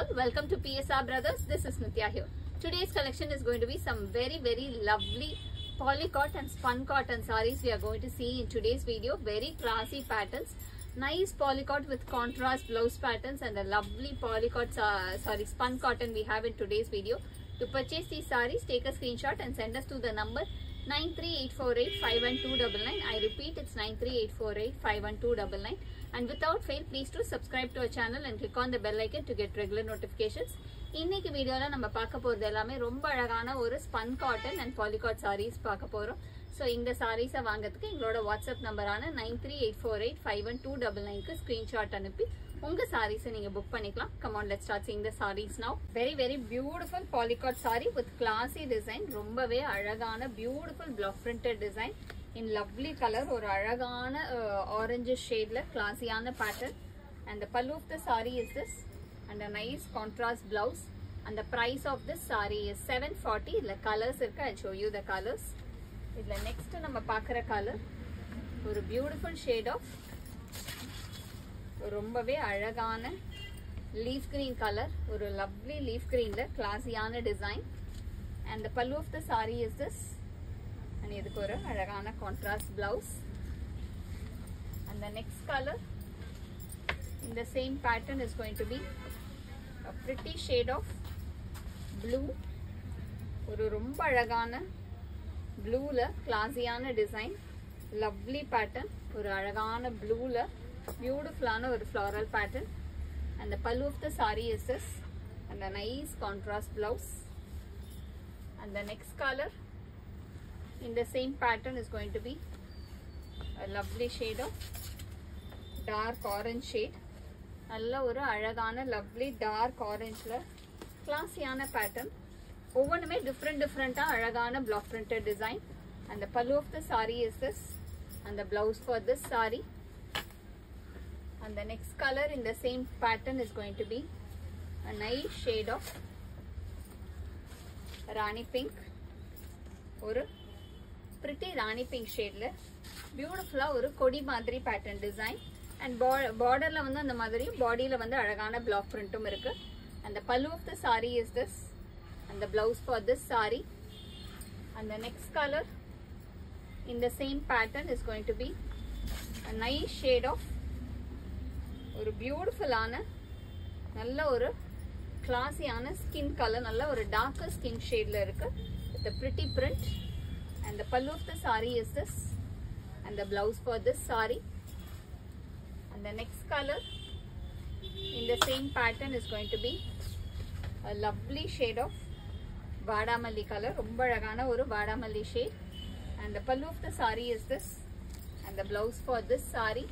welcome to PSR Brothers. This is Nitya here. Today's collection is going to be some very lovely polycot and spun cotton sarees we are going to see in today's video. Very classy patterns, nice polycot with contrast blouse patterns and a lovely polycot spun cotton we have in today's video. To purchase these sarees, take a screenshot and send us to the number 938485129. I repeat, it's 938485129. And without fail, please do subscribe to our channel and click on the bell icon to get regular notifications. இன்னைக்கு வீடியோல நம்ம பார்க்க போறது எல்லாமே ரொம்ப அழகான ஒரு spun cotton and polycot sarees பார்க்க போறோம். சோ இந்த sarees வாங்குறதுக்கு எங்களோட வாட்ஸ்அப் நம்பரான 938485129 க்கு ஸ்கிரீன்ஷாட் அனுப்பி உங்க sarees நீங்க புக் பண்ணிக்கலாம். Come on, let's start seeing the sarees now. Very beautiful polycot saree with classy design. ரொம்பவே அழகான beautiful block printed design in lovely color. ஒரு அழகான orange shade ல classy-ஆன pattern. And the pallu of the saree is this and a nice contrast blouse. And the price of this saree is 740. இதுல colors இருக்கு. I'll show you the colors. இதுல next நம்ம பார்க்குற color ஒரு beautiful shade of ரொம்பவே அழகான leaf green color. ஒரு lovely leaf green ல classy-ஆன design. And the pallu of the saree is this. And இதுக்கு ஒரு அழகான contrast blouse. And the next color in the same pattern is going to be a pretty shade of blue. ஒரு ரொம்ப அழகான blue ல classy-ஆன design, lovely pattern. ஒரு அழகான blue ல beautiful-ஆன ஒரு floral pattern. And the pallu of the saree is this and a nice contrast blouse. And the next color in the same pattern is going to be a lovely shade of dark orange shade. நல்ல ஒரு அழகான lovely dark orange ல classy-ஆன pattern. ஒவ்வொன்றுமே different அழகான block printed design. And the pallu of the saree is this and the blouse for this saree. And the next color in the same pattern is going to be a nice shade of Rani pink. ஒரு pretty Rani pink shade ல beautiful ஒரு கொடி மாதிரி pattern design. And border ல வந்து அந்த மாதிரி body ல வந்து அழகான block printum இருக்கு. And the pallu of the saree is this and the blouse for this saree. And the next color in the same pattern is going to be a nice shade of ஒரு பியூட்டிஃபுல்லான நல்ல ஒரு கிளாஸியான skin colour, நல்ல ஒரு darker skin ஷேட்ல இருக்கு with a pretty print. And the pallu of the saree is this and the blouse for this saree. And the next color in the same pattern is going to be a lovely shade of vadamalli color. ரொம்ப அழகான ஒரு vadamalli shade. And the pallu of the saree is this and the blouse for this saree.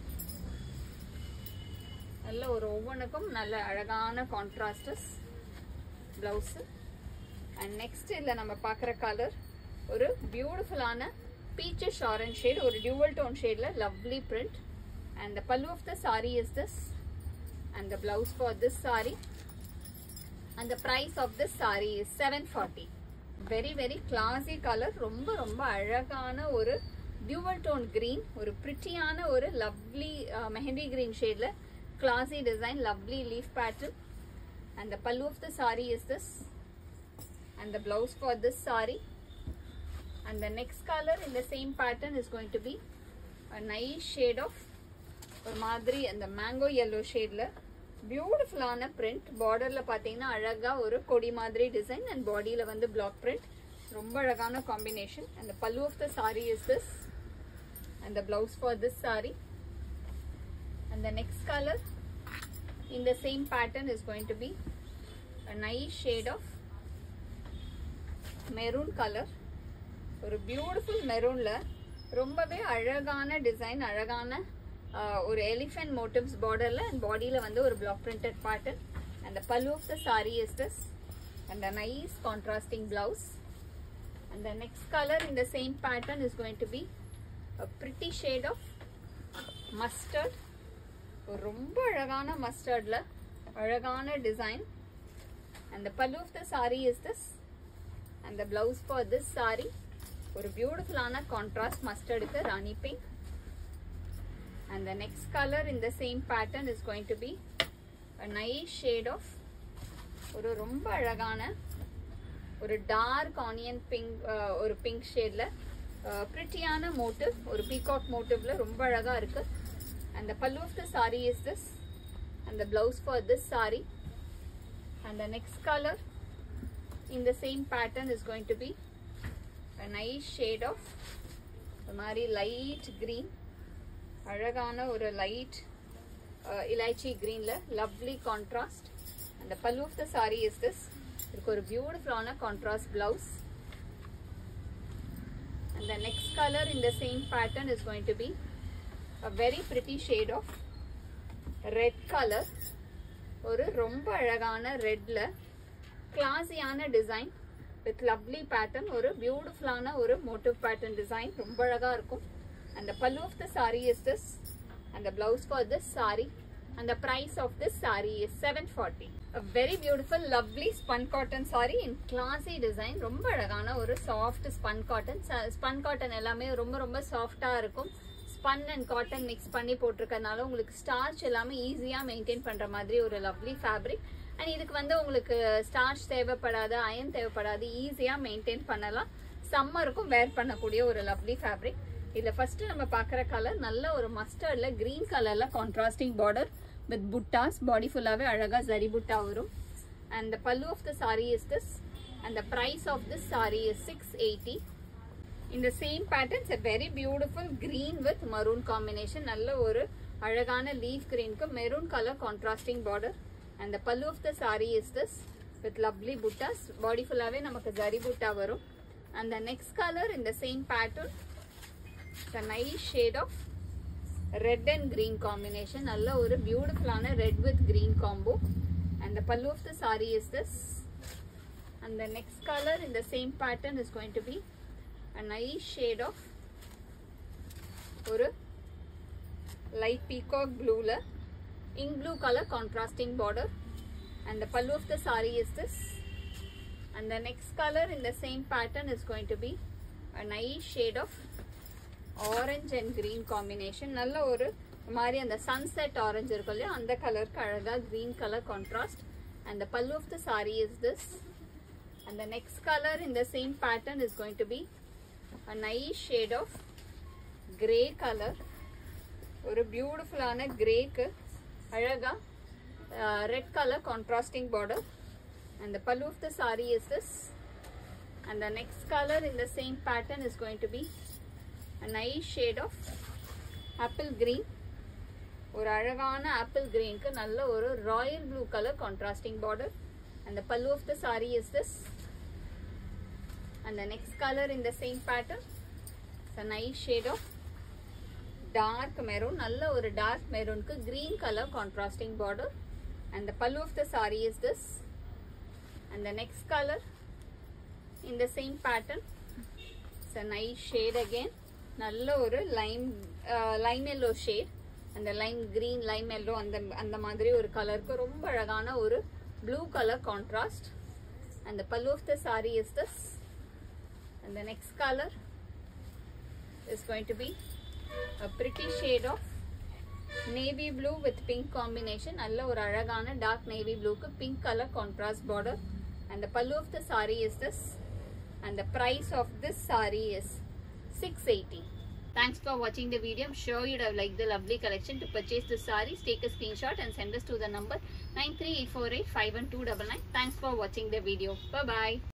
நல்ல ஒரு ஒவ்வொன்றுக்கும் நல்ல அழகான கான்ட்ராஸ்டஸ் blouse. And next இதில் நம்ம பார்க்குற கலர் ஒரு பியூட்டிஃபுல்லான பீச்சஸ் ஆரஞ்ச் ஷேட், ஒரு டியூவல் டோன் ஷேடில் lovely print. And the pallu of the sari is this and the blouse for this sari. And the price of this sari is 740. Very classy colour, ரொம்ப அழகான ஒரு டியூவல் டோன் கிரீன், ஒரு பிரிட்டியான ஒரு லவ்லி மெஹந்தி கிரீன் ஷேடில் classy design, lovely leaf pattern. And the pallu of the saree is this and the blouse for this saree. And the next color in the same pattern is going to be a nice shade of ஒரு மாதிரி அந்த mango yellow shadeல பியூட்டிஃபுல்லான print. borderல பாத்தீங்கன்னா அழகா ஒரு கொடி மாதிரி design and bodyல வந்து block print. ரொம்ப அழகான combination. And the pallu of the saree is this and the blouse for this saree. And the next color in the same pattern is going to be a nice shade of maroon color. ஒரு beautiful maroon ல ரொம்பவே அழகான design, அழகான ஒரு elephant motifs borderல and bodyல வந்து ஒரு block printed pattern. And the pallu of the saree is this and a nice contrasting blouse. And the next color in the same pattern is going to be a pretty shade of mustard. ரொம்ப அழகான மஸ்டர்ட்ல அழகான design. And the pallu of the saree is this and the blouse for this saree. ஒரு பியூட்டிஃபுல்லான contrast மஸ்டர்டுக்கு rani pink. And the next color in the same pattern is going to be a nice shade of ஒரு ரொம்ப அழகான ஒரு dark onion pink, ஒரு pink ஷேட்ல பிரிட்டியான மோட்டிவ், ஒரு பீகாக் மோட்டிவ்ல ரொம்ப அழகா இருக்கு. And the pallu of the saree is this, and the blouse for this saree. And the next color in the same pattern is going to be a nice shade of mari light green, அழகான ஒரு light elaichi green la lovely contrast. And the pallu of the saree is this. இதுக்கு ஒரு பியூட்டிஃபுல்லான contrast blouse. And the next color in the same pattern is going to be a very pretty shade of red color. ஒரு ரொம்ப அழகான ரெட்ல கிளாஸியான design with lovely pattern, ஒரு பியூட்டிஃபுல்லான ஒரு motive pattern design, ரொம்ப அழகா இருக்கும். And the pallu of the saree is this, and the blouse for this saree, and the price of this saree is 740. A very beautiful lovely spun cotton saree in classy design. ரொம்ப அழகான ஒரு soft spun cotton. Spun cotton எல்லாமே ரொம்ப ரொம்ப சாஃப்ட்டா இருக்கும். Spun and cotton mix பண்ணி போட்டிருக்கனால உங்களுக்கு ஸ்டார்ச் எல்லாமே ஈஸியா மெயின்டைன் பண்ற மாதிரி ஒரு லவ்லி ஃபேப்ரிக். அண்ட் இதுக்கு வந்து உங்களுக்கு ஸ்டார்ச் தேவைப்படாது, அயன் தேவைப்படாது, ஈஸியா மெயின்டைன் பண்ணலாம். சம்மருக்கும் வேர் பண்ணக்கூடிய ஒரு லவ்லி ஃபேப்ரிக். இதுல ஃபர்ஸ்ட் நம்ம பார்க்குற கலர் நல்ல ஒரு மஸ்டர்ட்ல கிரீன் கலர்ல contrasting border with buttas, body ஃபுல்லாவே அழகா ஜரி புட்டா வரும். And the pallu of the saree is this, and the price of this saree is 680. In the same pattern, it's a very beautiful green with maroon combination. நல்ல ஒரு அழகான leaf green க்கு maroon color contrasting border. And the pallu of the saree is this with lovely buttas. Body fullaவே நமக்கு ஜரி புட்டா வரும். And the next color in the same pattern, it's a nice shade of red and green combination. நல்ல ஒரு பியூட்டிஃபுல்லான red with green combo. And the pallu of the saree is this. And the next color in the same pattern is going to be a nice shade of ஒரு light peacock blue la ink blue color contrasting border. And the pallu of the saree is this. And the next color in the same pattern is going to be a nice shade of orange and green combination. நல்ல ஒரு மாதிரி அந்த sunset orange இருக்கும் இல்லையா, அந்த கலருக்கு அழகா green color contrast. And the pallu of the saree is this. And the next color in the same pattern is going to be a nice shade of grey color. ஒரு பியூட்டிஃபுல்லான கிரேக்கு அழகா red color contrasting border. And the pallu of the saree is this. And the next color in the same pattern is going to be a nice shade of apple green. ஒரு அழகான apple green க்கு நல்ல ஒரு royal blue color contrasting border. And the pallu of the saree is this. And the next color in the same pattern, it's a nice shade of dark maroon. நல்ல ஒரு dark maroon க்கு green color contrasting border. And the pallu of the saree is this. And the next color in the same pattern, it's a nice shade again. நல்ல ஒரு lime yellow shade. அந்த lime green, lime yellow அந்த மாதிரி ஒரு கலருக்கு ரொம்ப அழகான ஒரு blue color contrast. And the pallu of the saree is this. And the next color is going to be a pretty shade of navy blue with pink combination. நல்ல ஒரு அழகான dark navy blue க்கு pink color contrast border. And the pallu of the saree is this. And the price of this saree is 680. Thanks for watching the video. I'm sure you'd have liked the lovely collection. To purchase the sarees, take a screenshot and send us to the number 938485129. Thanks for watching the video. Bye bye.